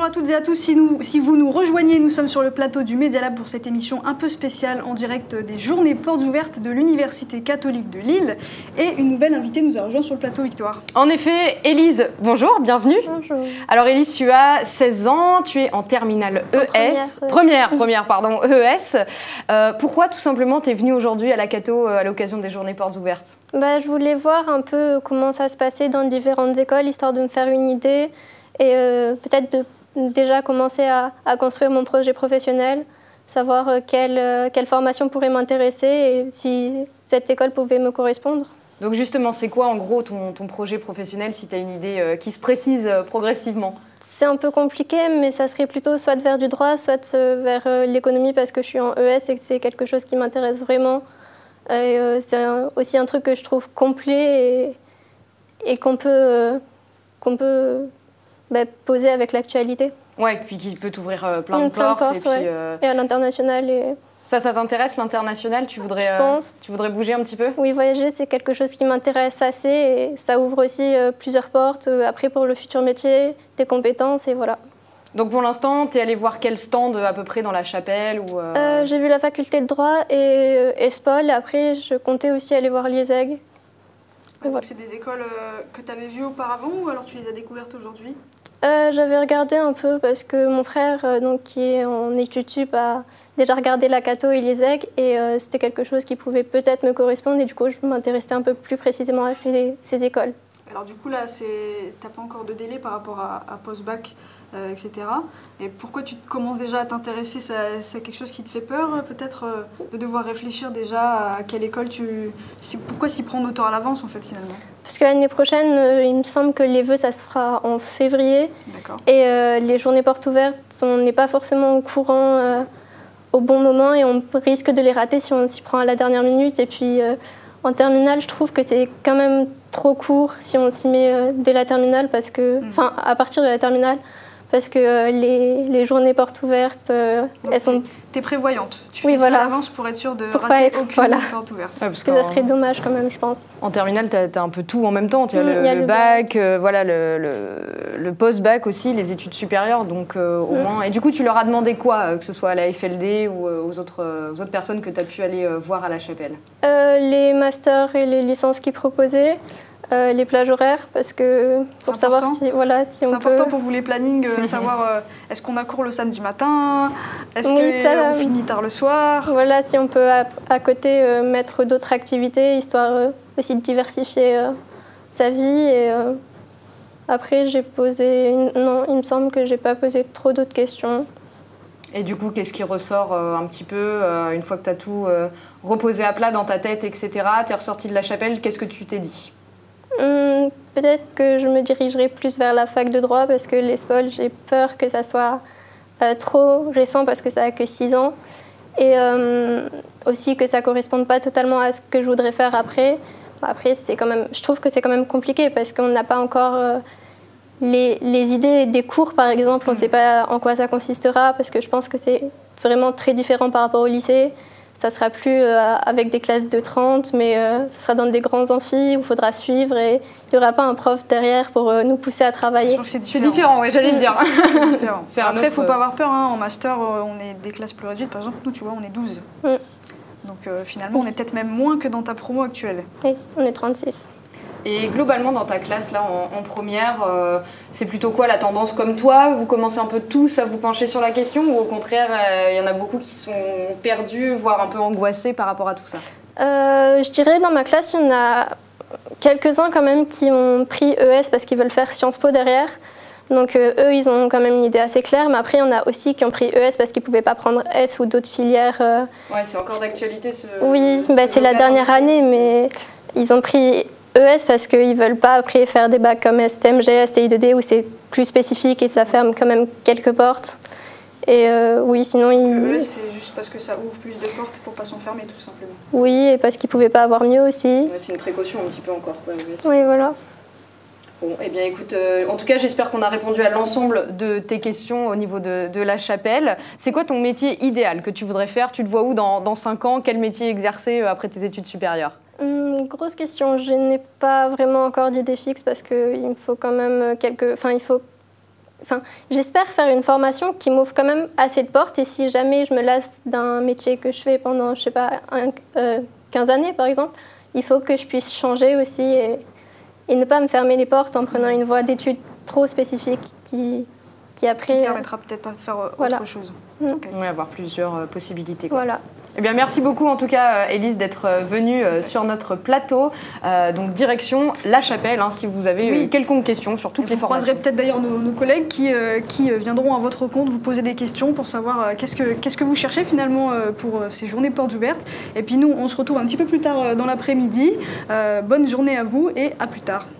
à toutes et à tous, si vous nous rejoignez, nous sommes sur le plateau du Media Lab pour cette émission un peu spéciale en direct des journées portes ouvertes de l'Université catholique de Lille. Et une nouvelle invitée nous a rejoint sur le plateau, Victoire. En effet, Élise, bonjour, bienvenue. Bonjour. Alors Élise, tu as 16 ans, tu es en terminale ES. Première, ES. Pourquoi tout simplement tu es venue aujourd'hui à la Catho à l'occasion des journées portes ouvertes? Je voulais voir un peu comment ça se passait dans différentes écoles, histoire de me faire une idée et peut-être de déjà commencer à construire mon projet professionnel, savoir quelle formation pourrait m'intéresser et si cette école pouvait me correspondre. Donc justement, c'est quoi en gros ton projet professionnel, si tu as une idée qui se précise progressivement? C'est un peu compliqué, mais ça serait plutôt soit vers du droit, soit vers l'économie, parce que je suis en ES et que c'est quelque chose qui m'intéresse vraiment. C'est aussi un truc que je trouve complet et qu'on peut poser avec l'actualité. Ouais, et puis qui peut t'ouvrir plein de portes. Et, puis, et à l'international. Ça t'intéresse l'international? Tu voudrais bouger un petit peu? Oui, voyager, c'est quelque chose qui m'intéresse assez et ça ouvre aussi plusieurs portes. Après, pour le futur métier, des compétences et voilà. Donc pour l'instant, tu es allé voir quel stand à peu près dans la chapelle ou J'ai vu la faculté de droit et ESPOL. Après, je comptais aussi aller voir l'IESEG. Voilà. C'est des écoles que tu avais vues auparavant ou alors tu les as découvertes aujourd'hui? J'avais regardé un peu parce que mon frère, qui est en études sup, a déjà regardé la Catho et l'IESEG et c'était quelque chose qui pouvait peut-être me correspondre et du coup je m'intéressais un peu plus précisément à ces écoles. Alors du coup là, t'as pas encore de délai par rapport à post-bac, etc. Et pourquoi tu commences déjà à t'intéresser? C'est quelque chose qui te fait peur peut-être de devoir réfléchir déjà à quelle école pourquoi s'y prendre autant à l'avance en fait finalement? Parce que l'année prochaine, il me semble que les vœux ça se fera en février. Et les journées portes ouvertes, on n'est pas forcément au courant au bon moment et on risque de les rater si on s'y prend à la dernière minute. Et puis en terminale, je trouve que c'est quand même trop court si on s'y met dès la terminale, parce que, à partir de la terminale, parce que les journées portes ouvertes, elles sont... T'es prévoyante, tu fais ça à l'avance pour être sûre de rater aucune porte ouverte. Ouais, parce que ça serait dommage quand même, je pense. En terminale, t'as un peu tout en même temps. Tu as le bac, le post-bac aussi, les études supérieures, donc au moins... Et du coup, tu leur as demandé quoi, que ce soit à la FLD ou aux autres personnes que tu as pu aller voir à la chapelle? Les masters et les licences qu'ils proposaient. Les plages horaires, parce que pour savoir si on peut... C'est important pour vous les plannings, savoir est-ce qu'on a cours le samedi matin, est-ce qu'on finit tard le soir. Voilà, si on peut à côté mettre d'autres activités, histoire aussi de diversifier sa vie. Et après, j'ai posé... Non, il me semble que j'ai pas posé trop d'autres questions. Et du coup, qu'est-ce qui ressort un petit peu, une fois que tu as tout reposé à plat dans ta tête, etc., tu es ressorti de la chapelle, qu'est-ce que tu t'es dit? Peut-être que je me dirigerai plus vers la fac de droit parce que l'ESPOL, j'ai peur que ça soit trop récent parce que ça n'a que 6 ans et aussi que ça ne corresponde pas totalement à ce que je voudrais faire après. Après, je trouve que c'est quand même compliqué parce qu'on n'a pas encore les idées des cours, par exemple. On ne sait pas en quoi ça consistera parce que je pense que c'est vraiment très différent par rapport au lycée. Ça ne sera plus avec des classes de 30, mais ce sera dans des grands amphis où il faudra suivre et il n'y aura pas un prof derrière pour nous pousser à travailler. C'est différent, oui, j'allais le dire. Après, il ne faut pas avoir peur. En master, on est des classes plus réduites. Par exemple, nous, tu vois, on est 12. Donc finalement, on est peut-être même moins que dans ta promo actuelle. Oui, on est 36. Et globalement, dans ta classe, là, en première, c'est plutôt quoi la tendance comme toi? Vous commencez un peu tous à vous pencher sur la question ou au contraire, il y en a beaucoup qui sont perdus, voire un peu angoissés par rapport à tout ça? Je dirais dans ma classe, il y en a quelques-uns quand même qui ont pris ES parce qu'ils veulent faire Sciences Po derrière. Donc eux, ils ont quand même une idée assez claire. Mais après, il y en a aussi qui ont pris ES parce qu'ils ne pouvaient pas prendre S ou d'autres filières. Ouais, c'est encore d'actualité Oui, c'est la dernière année, mais ils ont pris ES parce qu'ils ne veulent pas après faire des bacs comme STMG, STI2D où c'est plus spécifique et ça ferme quand même quelques portes. Et oui, sinon ES, c'est juste parce que ça ouvre plus de portes pour ne pas s'enfermer tout simplement. Oui, et parce qu'ils ne pouvaient pas avoir mieux aussi. Ouais, c'est une précaution un petit peu encore, quoi, ES. Oui, voilà. Bon, eh bien écoute, en tout cas j'espère qu'on a répondu à l'ensemble de tes questions au niveau de la chapelle. C'est quoi ton métier idéal que tu voudrais faire? Tu te vois où dans 5 ans? Quel métier exercer après tes études supérieures? Grosse question, je n'ai pas vraiment encore d'idée fixe parce qu'il me faut quand même il faut j'espère faire une formation qui m'ouvre quand même assez de portes. Et si jamais je me lasse d'un métier que je fais pendant, je sais pas, 15 années par exemple, il faut que je puisse changer aussi et ne pas me fermer les portes en prenant une voie d'études trop spécifique qui après... Qui permettra peut-être pas de faire autre chose. Okay. Oui, avoir plusieurs possibilités. Voilà. Eh bien, merci beaucoup en tout cas, Élise, d'être venue sur notre plateau. Donc, direction La Chapelle, si vous avez quelconque question sur toutes les formations. Vous croiserez peut-être d'ailleurs nos collègues qui viendront à votre compte vous poser des questions pour savoir qu'est-ce que vous cherchez finalement pour ces journées portes ouvertes. Et puis nous, on se retrouve un petit peu plus tard dans l'après-midi. Bonne journée à vous et à plus tard.